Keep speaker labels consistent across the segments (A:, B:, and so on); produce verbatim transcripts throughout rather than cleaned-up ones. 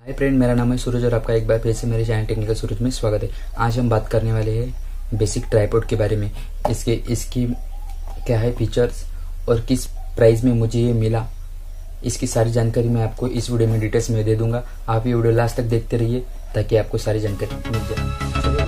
A: Hi friend, मेरा नाम है सूरज और आपका एक बार फिर से मेरे चैनल टेक्निकल सूरज में स्वागत है। आज हम बात करने वाले हैं बेसिक ट्राइपॉड के बारे में। इसके इसकी क्या है फीचर्स और किस प्राइस में मुझे ये मिला, इसकी सारी जानकारी मैं आपको इस वीडियो में डिटेल्स में दे दूंगा। आप ये वीडियो लास्ट तक देखते रहिए ताकि आपको सारी जानकारी मिल जाए।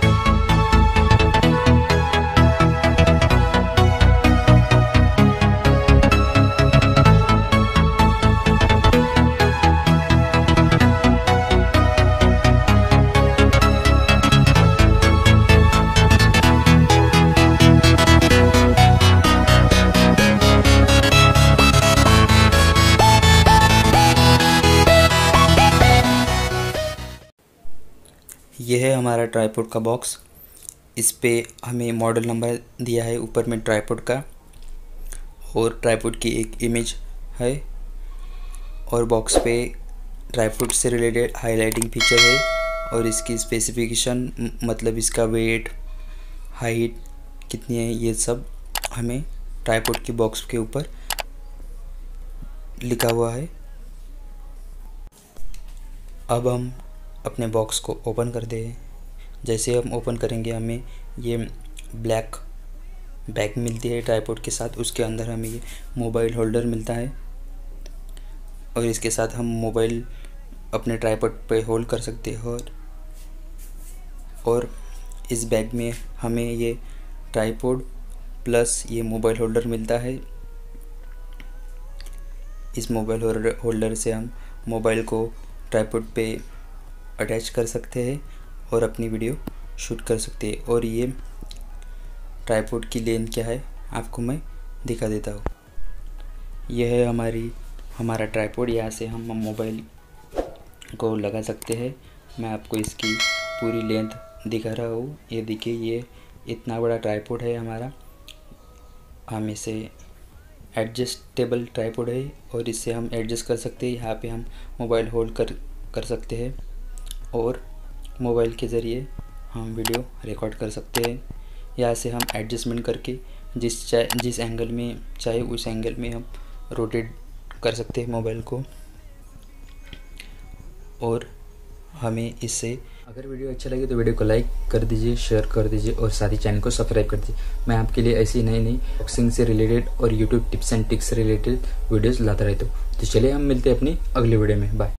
A: यह है हमारा ट्राइपॉड का बॉक्स। इस पे हमें मॉडल नंबर दिया है ऊपर में ट्राइपॉड का, और ट्राइपॉड की एक इमेज है, और बॉक्स पे ट्राइपॉड से रिलेटेड हाईलाइटिंग फीचर है, और इसकी स्पेसिफिकेशन मतलब इसका वेट, हाइट कितनी है, ये सब हमें ट्राइपॉड की बॉक्स के ऊपर लिखा हुआ है। अब हम अपने बॉक्स को ओपन कर दे। जैसे हम ओपन करेंगे हमें ये ब्लैक बैग मिलती है ट्राइपॉड के साथ। उसके अंदर हमें ये मोबाइल होल्डर मिलता है, और इसके साथ हम मोबाइल अपने ट्राइपॉड पे होल्ड कर सकते हैं। और और इस बैग में हमें ये ट्राइपॉड प्लस ये मोबाइल होल्डर मिलता है। इस मोबाइल होल्डर से हम मोबाइल को ट्राइपॉड पे अटैच कर सकते हैं और अपनी वीडियो शूट कर सकते हैं। और ये ट्राइपॉड की लेंथ क्या है आपको मैं दिखा देता हूँ। यह है हमारी हमारा ट्राइपॉड। यहाँ से हम मोबाइल को लगा सकते हैं। मैं आपको इसकी पूरी लेंथ दिखा रहा हूँ। ये देखिए, ये इतना बड़ा ट्राइपॉड है हमारा। हम इसे एडजस्टेबल ट्राइपॉड है, और इससे हम एडजस्ट कर सकते हैं। यहाँ पे हम मोबाइल होल्ड कर कर सकते हैं, और मोबाइल के ज़रिए हम वीडियो रिकॉर्ड कर सकते हैं। यहाँ से हम एडजस्टमेंट करके जिस चाहे जिस एंगल में चाहे उस एंगल में हम रोटेट कर सकते हैं मोबाइल को। और हमें इससे अगर वीडियो अच्छा लगे तो वीडियो को लाइक कर दीजिए, शेयर कर दीजिए, और साथ ही चैनल को सब्सक्राइब कर दीजिए। मैं आपके लिए ऐसी नई नई बॉक्सिंग से रिलेटेड और यूट्यूब टिप्स एंड टिक्स से रिलेटेड वीडियोज़ लाता रहता हूँ। तो चलिए हम मिलते हैं अपनी अगली वीडियो में। बाय।